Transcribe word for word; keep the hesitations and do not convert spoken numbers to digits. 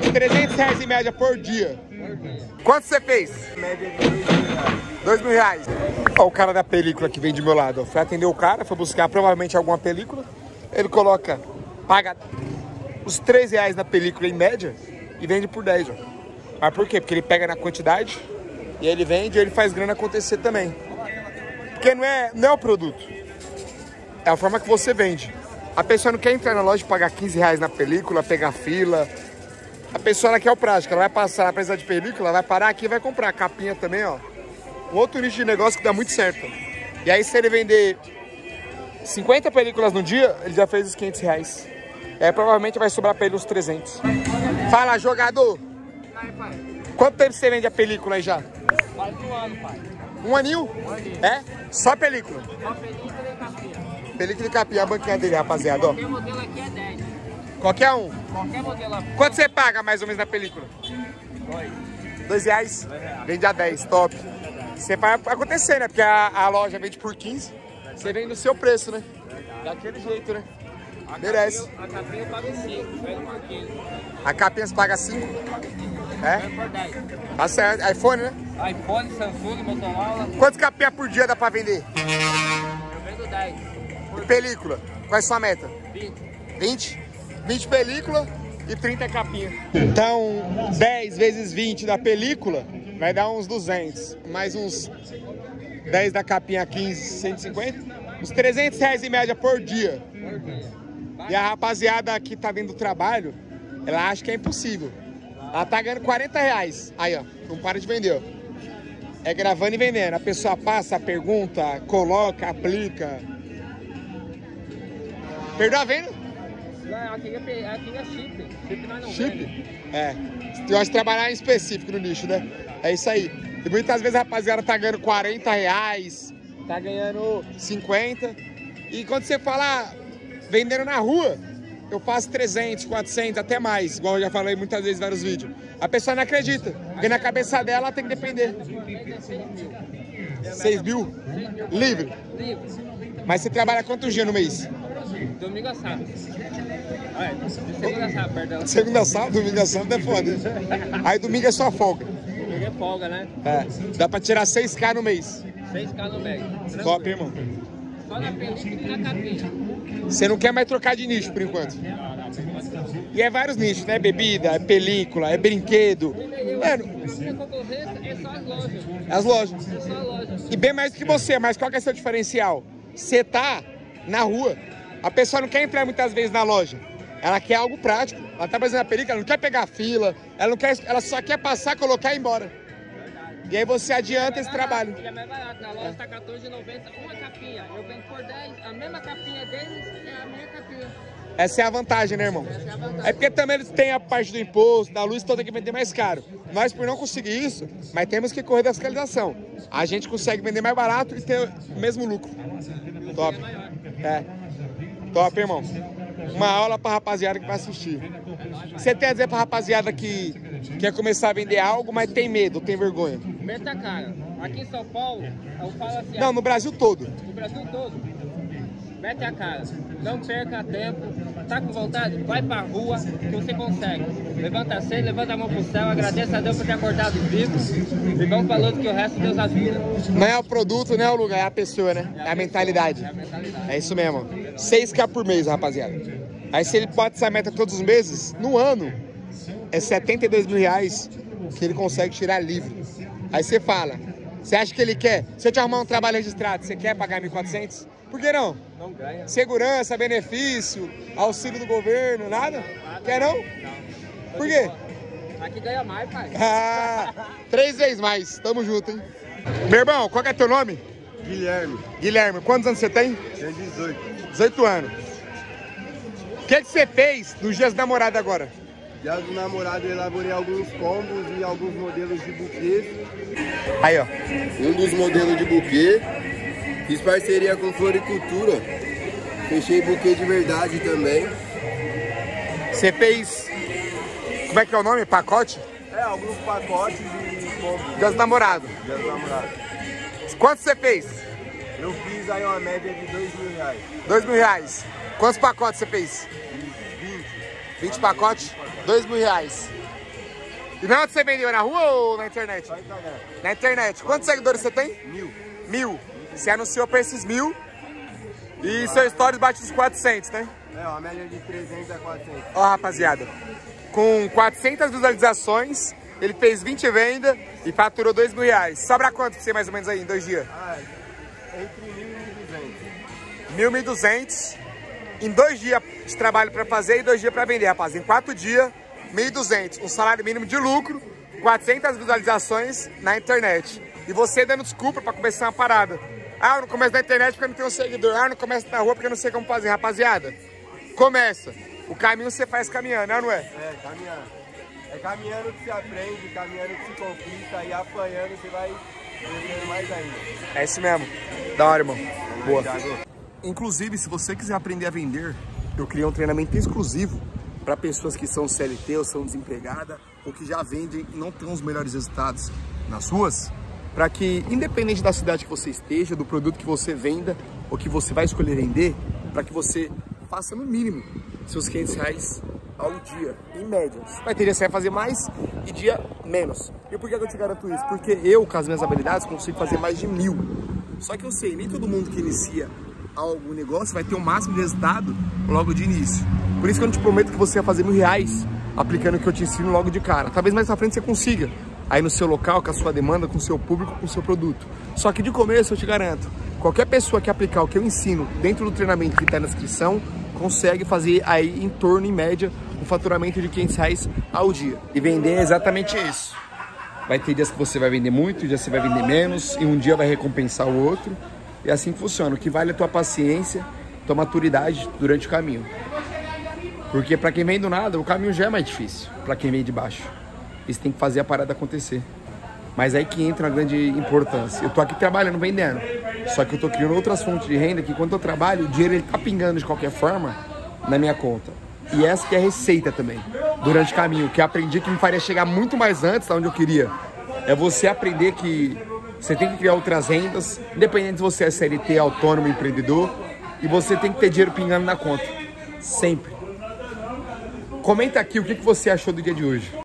trezentos reais em média por dia. Quanto você fez? Média de dois mil reais. Dois mil reais. Ó, o cara da película que vem do meu lado, ó. Foi atender o cara, foi buscar provavelmente alguma película. Ele coloca, paga os três reais na película em média e vende por dez, ó. Mas por quê? Porque ele pega na quantidade e ele vende e ele faz grana acontecer também. Porque não é, não é o produto, é a forma que você vende. A pessoa não quer entrar na loja e pagar quinze reais na película, pegar fila. A pessoa ela quer o prático, ela vai passar, ela precisa de película, vai parar aqui e vai comprar. A capinha também, ó. Um outro nicho de negócio que dá muito certo. E aí se ele vender cinquenta películas no dia, ele já fez os quinhentos reais. É, provavelmente vai sobrar pra ele uns trezentos. Fala, jogador! Aí, pai. Quanto tempo você vende a película aí já? Faz um ano, pai. Um aninho? Um aninho. É? Só película? Só película e capinha. Película e capinha, a banquinha dele, rapaziada, ó. Qualquer modelo aqui é dez. Qualquer um. Qualquer modelo aqui. Quanto você paga mais ou menos na película? Dois. Dois reais? Dois reais. Vende a dez, top. Você vai acontecer, né? Porque a, a loja vende por quinze. Você vende no seu preço, né? Daquele jeito, né? A Merece. Capinha, a capinha eu pago cinco, vende por quinze. A capinha você paga cinco? É? Vende por dez. Tá certo. iPhone, né? iPhone, Samsung, Motorola, Quantos capinha por dia dá pra vender? eu vendo dez. E película? Qual é a sua meta? vinte. vinte? vinte película e trinta capinha. Então, dez vezes vinte da película vai dar uns duzentos. Mais uns dez da capinha, quinze, cento e cinquenta. Uns trezentos reais em média por dia. Por dia. E a rapaziada que tá dentro do trabalho, ela acha que é impossível. Ela tá ganhando quarenta reais. Aí, ó, não para de vender, ó. É gravando e vendendo. A pessoa passa, pergunta, coloca, aplica. Perdeu a venda? Não, aqui é, aqui é chip. Chip nós não Chip? vende. É. Você gosta de trabalhar em específico no nicho, né? É isso aí. E muitas vezes a rapaziada tá ganhando quarenta reais, tá ganhando cinquenta. E quando você fala vendendo na rua, eu faço trezentos, quatrocentos, até mais. Igual eu já falei muitas vezes em vários vídeos. A pessoa não acredita. Porque na cabeça dela ela tem que depender. seis mil? Livre? Livre. Mas você trabalha quantos dias no mês? Domingo a sábado. Olha, de segunda a sábado, perdão. Segunda a sábado, domingo a sábado é foda. Aí domingo é só folga. Domingo é folga, né? É. Dá pra tirar seis mil no mês. seis K no mês. Top, irmão. Só na película e na capinha. Você não quer mais trocar de nicho por enquanto. E é vários nichos, né? Bebida, é película, é brinquedo. Mano, A minha concorrência é só as lojas. as lojas. É só as lojas. E bem mais do que você, mas qual que é o seu diferencial? Você tá na rua. A pessoa não quer entrar muitas vezes na loja. Ela quer algo prático. Ela tá fazendo a película, ela não quer pegar fila. Ela, não quer, ela só quer passar, colocar e ir embora. E aí você adianta esse trabalho. Ele é mais barato. Na loja tá quatorze reais e noventa centavos uma capinha. Eu vendo por dez. A mesma capinha deles é a minha capinha. Essa é a vantagem, né, irmão? Essa é a vantagem. É porque também eles têm a parte do imposto, da luz, toda que vender mais caro. Nós, por não conseguir isso, mas temos que correr da fiscalização. A gente consegue vender mais barato e ter o mesmo lucro. Top. É. Top, irmão. Uma aula pra rapaziada que vai assistir. Você tem a dizer pra rapaziada que quer começar a vender algo, mas tem medo, tem vergonha? Meta a cara. Aqui em São Paulo, eu falo assim, Não, no Brasil todo. no Brasil todo, mete a cara. Não perca tempo. Tá com vontade? Vai pra rua que você consegue. Levanta cedo, levanta a mão pro céu, agradeça a Deus por ter acordado vivo e vamos pra luta que o resto Deus ajuda. Não é o produto, não é o lugar, é a pessoa, né? É a mentalidade. É a mentalidade. É isso mesmo. seis mil por mês, rapaziada. Aí se ele bate essa meta todos os meses, no ano, é setenta e dois mil reais que ele consegue tirar livre. Aí você fala, você acha que ele quer? Se eu te arrumar um trabalho registrado, você quer pagar mil e quatrocentos? Por que não? Não ganha. Segurança, benefício, auxílio do governo, nada? Quer não? Por quê? Aqui ganha mais, pai. Ah, três vezes mais. Tamo junto, hein? Meu irmão, qual que é teu nome? Guilherme, Guilherme, quantos anos você tem? tem dezoito. dezoito anos. O que, que você fez nos dias da namorada agora? Dia do namorado eu elaborei alguns combos e alguns modelos de buquês. Aí, ó. Um dos modelos de buquê, fiz parceria com Floricultura. Fechei buquê de verdade também. Você fez... Como é que é o nome? Pacote? É, alguns pacotes e combos. Dia do namorado. Dia do namorado. Quanto você fez? Eu fiz aí uma média de dois mil reais. Dois mil reais. Quantos pacotes você fez? vinte. vinte pacotes? Dois mil reais. E não, onde você vendeu? Na rua ou na internet? Vai cagar. Na internet. Quantos seguidores você tem? Mil. Mil. Você anunciou pra esses mil e seu stories bate os quatrocentos, né? É, uma média de trezentos a quatrocentos. Ó, rapaziada, com quatrocentas visualizações, ele fez vinte vendas e faturou dois mil reais. Sobra quanto pra você mais ou menos aí em dois dias? Ah, entre mil e mil e duzentos. Mil, mil e duzentos. Em dois dias de trabalho pra fazer e dois dias pra vender, rapaz. Em quatro dias, mil e duzentos. Um salário mínimo de lucro, quatrocentas visualizações na internet. E você dando desculpa pra começar uma parada. Ah, eu não começo na internet porque eu não tenho um seguidor. Ah, eu não começo na rua porque eu não sei como fazer. Rapaziada, começa. O caminho você faz caminhando, não é? É, caminhando. É caminhando que se aprende, caminhando que se conquista e apanhando você vai crescendo mais ainda. É isso mesmo. Da hora, irmão. É Boa. nóis, Thiago. Inclusive, se você quiser aprender a vender, eu criei um treinamento exclusivo para pessoas que são C L T ou são desempregadas ou que já vendem e não têm os melhores resultados nas ruas, para que, independente da cidade que você esteja, do produto que você venda ou que você vai escolher vender, para que você faça no mínimo seus quinhentos reais ao dia, em média. Vai ter dia você vai fazer mais e dia menos. E por que eu te garanto isso? Porque eu, com as minhas habilidades, consigo fazer mais de mil. Só que eu sei, nem todo mundo que inicia algum negócio vai ter o máximo de resultado logo de início. Por isso que eu não te prometo que você vai fazer mil reais aplicando o que eu te ensino logo de cara. Talvez mais pra frente você consiga, aí no seu local, com a sua demanda, com o seu público, com o seu produto. Só que de começo eu te garanto, qualquer pessoa que aplicar o que eu ensino dentro do treinamento que está na descrição, consegue fazer aí em torno, em média, um faturamento de quinhentos reais ao dia. E vender é exatamente isso. Vai ter dias que você vai vender muito, dias que você vai vender menos, e um dia vai recompensar o outro. E assim funciona. O que vale é a tua paciência, tua maturidade durante o caminho. Porque para quem vem do nada, o caminho já é mais difícil. Para quem vem de baixo. E você tem que fazer a parada acontecer. Mas aí que entra a grande importância. Eu tô aqui trabalhando, vendendo. Só que eu tô criando outras fontes de renda que enquanto eu trabalho, o dinheiro ele tá pingando de qualquer forma na minha conta. E essa que é a receita também. Durante o caminho, que eu aprendi que me faria chegar muito mais antes da onde eu queria. É você aprender que você tem que criar outras rendas, independente se você é C L T, autônomo, empreendedor, e você tem que ter dinheiro pingando na conta. Sempre. Comenta aqui o que você achou do dia de hoje.